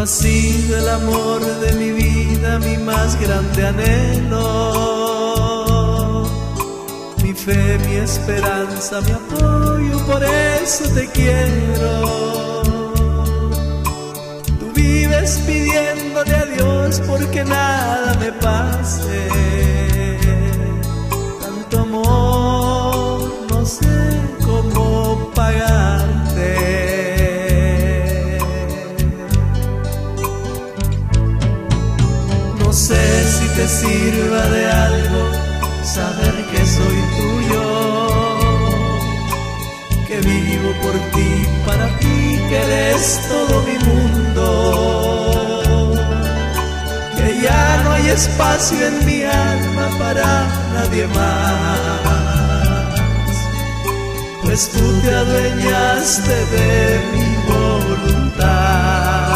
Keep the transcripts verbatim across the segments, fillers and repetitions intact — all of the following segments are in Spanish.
has sido el amor de mi vida, mi más grande anhelo, mi fe, mi esperanza, mi apoyo, por eso te quiero. Tú vives pidiéndole a Dios porque nada me pase, tanto amor no sé cómo pagarte. No sé si te sirva de algo saber que soy tuyo, que vivo por ti, para ti, que eres todo mi mundo, que ya no hay espacio en mi alma para nadie más, pues tú te adueñaste de mi voluntad.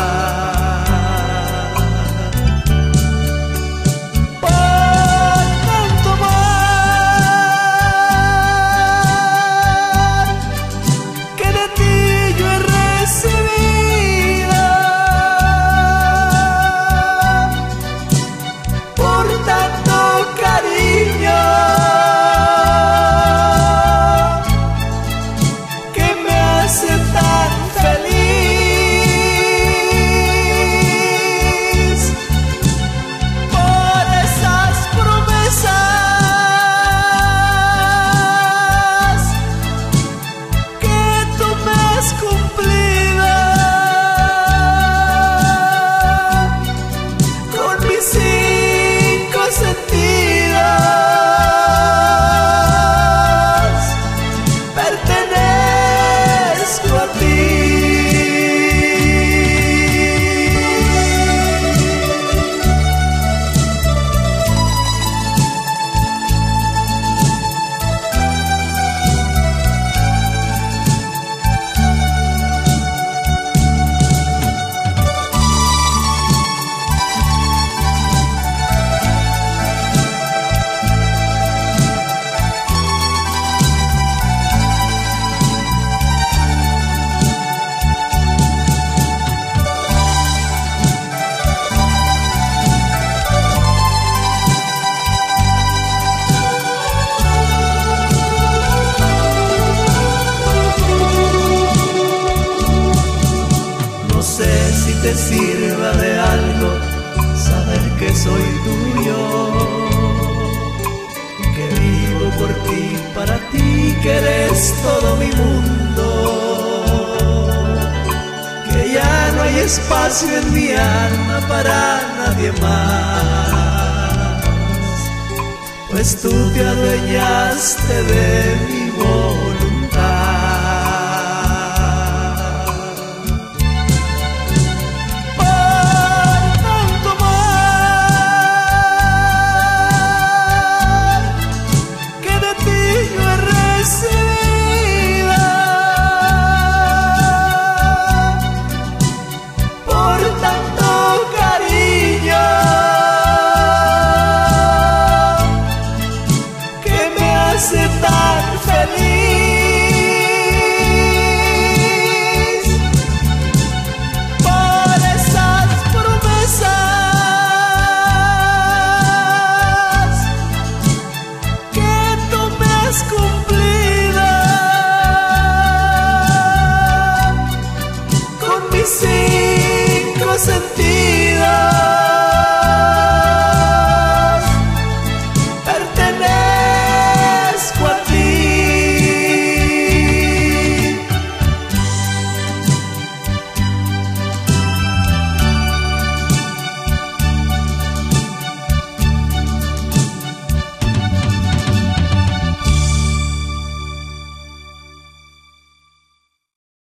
Te sirva de algo saber que soy tuyo, que vivo por ti, para ti, que eres todo mi mundo, que ya no hay espacio en mi alma para nadie más, pues tú te adueñaste de mí.